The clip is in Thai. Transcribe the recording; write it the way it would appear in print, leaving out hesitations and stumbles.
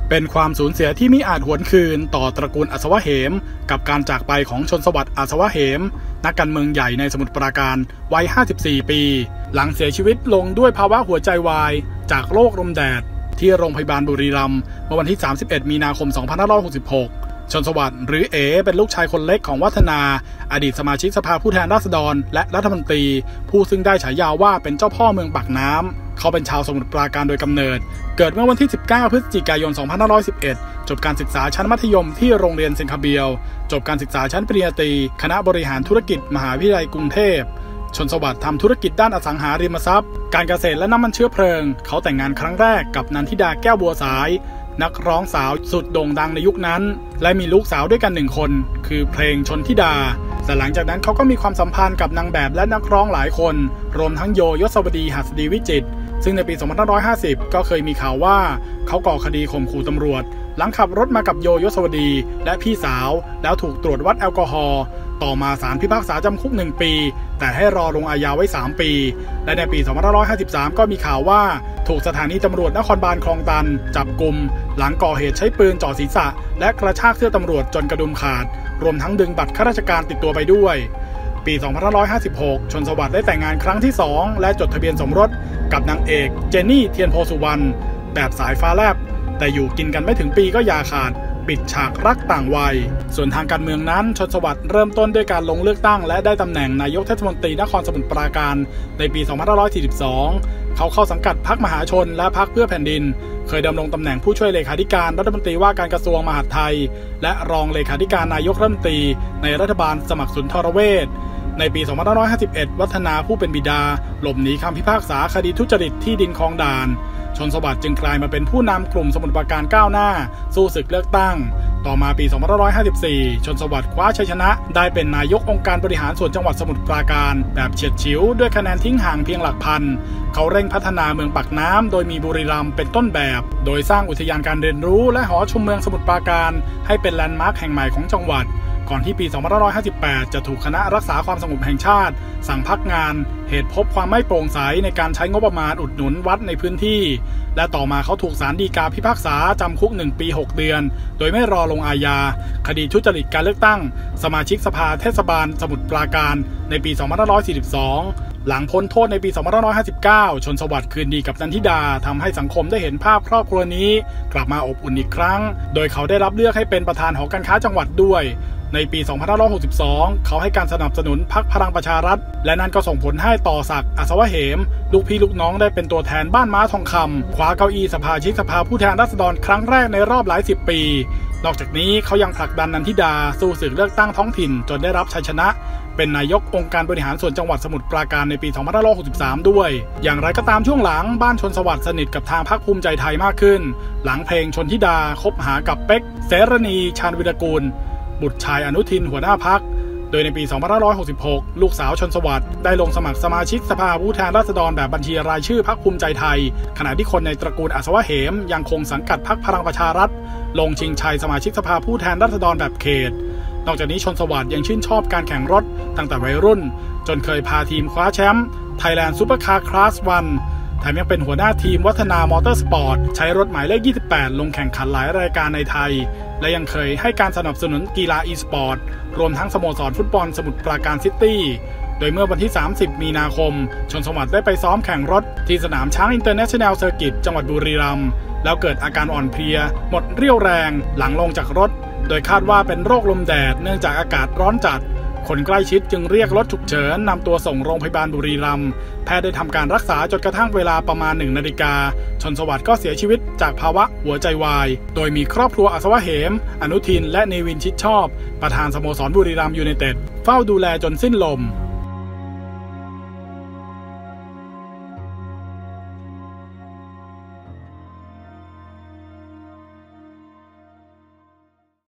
เป็นความสูญเสียที่มิอาจหวนคืนต่อตระกูลอัศวะเหมกับการจากไปของชนสวัสดิ์อัศวะเหมนักการเมืองใหญ่ในสมุทรปราการวัย 54 ปี หลังเสียชีวิตลงด้วยภาวะหัวใจวายจากโรคลมแดดที่โรงพยาบาลบุรีรัมย์เมื่อวันที่ 31 มีนาคม 2566 ชนสวัสดิ์หรือเอ๋เป็นลูกชายคนเล็กของวัฒนาอดีตสมาชิกสภาผู้แทนราษฎรและรัฐมนตรีผู้ซึ่งได้ฉายาว่าเป็นเจ้าพ่อเมืองปากน้ำเขาเป็นชาวสมุทรปราการโดยกำเนิดเกิดเมื่อวันที่ 19 พฤศจิกายน 2511 จบการศึกษาชั้นมัธยมที่โรงเรียนเซนคาเบียลจบการศึกษาชั้นปริญญาตรีคณะบริหารธุรกิจมหาวิทยาลัยกรุงเทพชนสวัสดิ์ทำธุรกิจด้านอสังหาริมทรัพย์การเกษตรและน้ำมันเชื้อเพลิงเขาแต่งงานครั้งแรกกับนันทิดาแก้วบัวสายนักร้องสาวสุดโด่งดังในยุคนั้นและมีลูกสาวด้วยกัน1 คนคือเพลงชนทิดาแต่หลังจากนั้นเขาก็มีความสัมพันธ์กับนางแบบและนักร้องหลายคนรวมทั้งโยยศวดีหัสดีวิจิตรซึ่งในปี 2550 ก็เคยมีข่าวว่าเขาก่อคดีข่มขู่ตำรวจหลังขับรถมากับโยยศวดีและพี่สาวแล้วถูกตรวจวัดแอลกอฮอล์ต่อมาศาลพิพากษาจำคุก1 ปีแต่ให้รอลงอาญาไว้3 ปีและในปี 2553 ก็มีข่าวว่าถูกสถานีตำรวจนครบาลคลองตันจับกุมหลังก่อเหตุใช้ปืนจ่อศีรษะและกระชากเสื้อตำรวจจนกระดุมขาดรวมทั้งดึงบัตรข้าราชการติดตัวไปด้วยปี 2556 ชนสวัสดิ์ได้แต่งงานครั้งที่ 2และจดทะเบียนสมรสกับนางเอกเจนนี่เทียนโพสุวรรณแบบสายฟ้าแลบแต่อยู่กินกันไม่ถึงปีก็หย่าขาดปิดฉากรักต่างวัยส่วนทางการเมืองนั้นชนสวัสดิ์เริ่มต้นด้วยการลงเลือกตั้งและได้ตำแหน่งนายกเทศมนตรีนครสมุทรปราการในปี 2542 เขาเข้าสังกัดพรรคมหาชนและพรรคเพื่อแผ่นดินเคยดำรงตำแหน่งผู้ช่วยเลขาธิการรัฐมนตรีว่าการกระทรวงมหาดไทยและรองเลขาธิการนายกรัฐมนตรีในรัฐบาลสมัครสุนทรเวชในปี 2551 วัฒนาผู้เป็นบิดาหลบหนีคำพิพากษาคดีทุจริตที่ดินคลองด่านชนสวัสดิ์จึงกลายมาเป็นผู้นำกลุ่มสมุทรปราการก้าวหน้าสู้ศึกเลือกตั้งต่อมาปี 2554 ชนสวัสดิ์คว้าชัยชนะได้เป็นนายกองค์การบริหารส่วนจังหวัดสมุทรปราการแบบเฉียดฉิวด้วยคะแนนทิ้งห่างเพียงหลักพันเขาเร่งพัฒนาเมืองปากน้ำโดยมีบุรีรัมย์เป็นต้นแบบโดยสร้างอุทยานการเรียนรู้และหอชมเมืองสมุทรปราการให้เป็นแลนด์มาร์คแห่งใหม่ของจังหวัดก่อนที่ปี 2558 จะถูกคณะรักษาความสงบแห่งชาติสั่งพักงานเหตุพบความไม่โปร่งใสในการใช้งบประมาณอุดหนุนวัดในพื้นที่และต่อมาเขาถูกศาลฎีกาพิพากษาจำคุก1 ปี 6 เดือนโดยไม่รอลงอาญาคดีทุจริตการเลือกตั้งสมาชิกสภาเทศบาลสมุทรปราการในปี 2542 หลังพ้นโทษในปี 2559 ชนสวัสดิ์คืนดีกับนันทิดาทำให้สังคมได้เห็นภาพครอบครัวนี้กลับมาอบอุ่นอีกครั้งโดยเขาได้รับเลือกให้เป็นประธานหอการค้าจังหวัดด้วยในปี 2562 เขาให้การสนับสนุนพรรคพลังประชารัฐและนั่นก็ส่งผลให้ต่อศักดิ์อัศวะเหมลูกพี่ลูกน้องได้เป็นตัวแทนบ้านม้าทองคำคว้าเก้าอี้สภาชิกสภาผู้แทนราษฎรครั้งแรกในรอบหลาย10 ปีนอกจากนี้เขายังผลักดันนันทิดาสู้ศึกเลือกตั้งท้องถิ่นจนได้รับชัยชนะเป็นนายกองค์การบริหารส่วนจังหวัดสมุทรปราการในปี 2563 ด้วยอย่างไรก็ตามช่วงหลังบ้านชนสวัสดิ์สนิทกับทางพรรคภูมิใจไทยมากขึ้นหลังเพลงชนทิดาคบหากับเป๊กเสรณีชาญวิรกูลบุตรชายอนุทินหัวหน้าพรรคโดยในปี 2566 ลูกสาวชนสวัสดิ์ได้ลงสมัครสมาชิกสภาผู้แทนราษฎรแบบบัญชีรายชื่อพรรคภูมิใจไทยขณะที่คนในตระกูลอัศวะเหมยังคงสังกัดพรรคพลังประชารัฐลงชิงชัยสมาชิกสภาผู้แทนราษฎรแบบเขตนอกจากนี้ชนสวัสดิ์ยังชื่นชอบการแข่งรถตั้งแต่วัยรุ่นจนเคยพาทีมคว้าแชมป์ Thailand Supercar Class 1แถมยังเป็นหัวหน้าทีมวัฒนามอเตอร์สปอร์ตใช้รถหมายเลข 28 ลงแข่งขันหลายรายการในไทยและยังเคยให้การสนับสนุนกีฬาอีสปอร์ตรวมทั้งสโมสรฟุตบอลสมุทรปราการซิตี้โดยเมื่อวันที่ 30 มีนาคมชนสวัสดิ์ได้ไปซ้อมแข่งรถที่สนามช้างอินเตอร์เนชั่นแนลเซอร์กิตจังหวัดบุรีรัมย์แล้วเกิดอาการอ่อนเพลียหมดเรี่ยวแรงหลังลงจากรถโดยคาดว่าเป็นโรคลมแดดเนื่องจากอากาศร้อนจัดคนใกล้ชิดจึงเรียกรถฉุกเฉินนำตัวส่งโรงพยาบาลบุรีรัมย์แพทย์ได้ทำการรักษาจนกระทั่งเวลาประมาณ 1 นาฬิกาชนสวัสดิ์ก็เสียชีวิตจากภาวะหัวใจวายโดยมีครอบครัวอัศวะเหมอนุทินและเนวินชิดชอบประธานสโมสรบุรีรัมย์ยูไนเต็ดเฝ้าดูแลจนสิ้นลม